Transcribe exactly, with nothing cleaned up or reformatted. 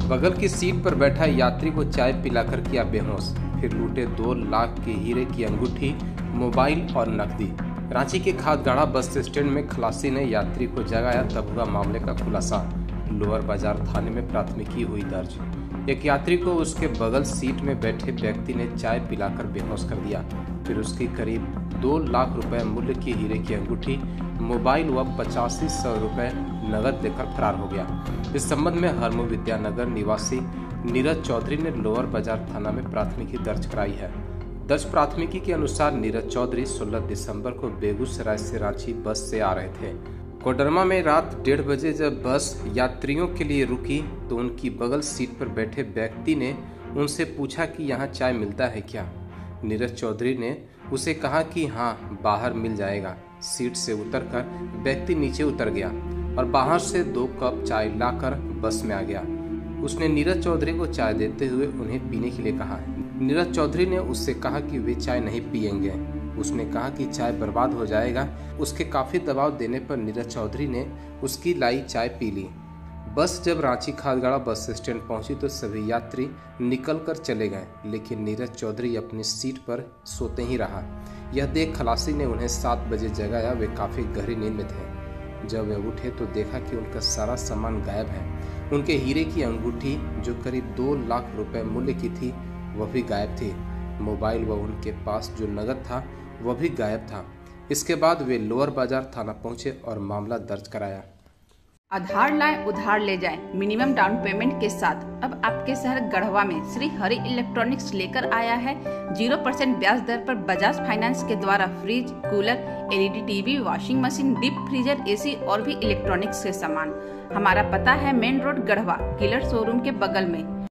बगल की सीट पर बैठा यात्री को चाय पिलाकर किया बेहोश, फिर लूटे दो लाख के हीरे की अंगूठी, मोबाइल और नकदी। रांची के खादगाड़ा बस स्टैंड में खलासी ने यात्री को जगाया, तब हुआ मामले का खुलासा। लोअर बाजार थाने में प्राथमिकी हुई दर्ज। एक यात्री को उसके बगल सीट में बैठे व्यक्ति ने चाय पिलाकर बेहोश कर दिया, फिर उसकी करीब दो लाख रुपए मूल्य की हीरे की अंगूठी, मोबाइल व पचासी सौ रुपए नगद लेकर फरार हो गया। इस संबंध में हरमू विद्यानगर निवासी नीरज चौधरी ने लोअर बाजार थाना में प्राथमिकी दर्ज कराई है। दर्ज प्राथमिकी के अनुसार नीरज चौधरी सोलह दिसंबर को बेगूसराय से रांची बस से आ रहे थे। कोडरमा में रात डेढ़ बजे जब बस यात्रियों के लिए रुकी तो उनकी बगल सीट पर बैठे व्यक्ति ने उनसे पूछा कि यहाँ चाय मिलता है क्या। नीरज चौधरी ने उसे कहा कि हाँ, बाहर मिल जाएगा। सीट से उतरकर व्यक्ति नीचे उतर गया और बाहर से दो कप चाय लाकर बस में आ गया। उसने नीरज चौधरी को चाय देते हुए उन्हें पीने के लिए कहा। नीरज चौधरी ने उससे कहा कि वे चाय नहीं पिएंगे। उसने कहा कि चाय बर्बाद हो जाएगा। उसके काफी दबाव देने पर नीरज चौधरी ने उसकी लाई चाय पी ली। बस जब रांची खादगाड़ा बस स्टैंड पहुंची तो सभी यात्री निकलकर चले गए, लेकिन नीरज चौधरी अपनी सीट पर सोते ही रहा। यह देख खलासी ने उन्हें सात बजे जगाया। वे काफी गहरी नींद में थे। जब वे उठे तो देखा कि उनका सारा सामान गायब है। उनके हीरे की अंगूठी, जो करीब दो लाख रुपए मूल्य की थी, वह भी गायब थी। मोबाइल व उनके पास जो नगद था वह भी गायब था। इसके बाद वे लोअर बाजार थाना पहुंचे और मामला दर्ज कराया। आधार लाएं उधार ले जाएं मिनिमम डाउन पेमेंट के साथ। अब आपके शहर गढ़वा में श्री हरि इलेक्ट्रॉनिक्स लेकर आया है जीरो परसेंट ब्याज दर पर बजाज फाइनेंस के द्वारा fridge, cooler, LED TV, washing machine, deep freezer, AC और भी इलेक्ट्रॉनिक्स के सामान। हमारा पता है main road Garhwa, killer showroom के बगल में।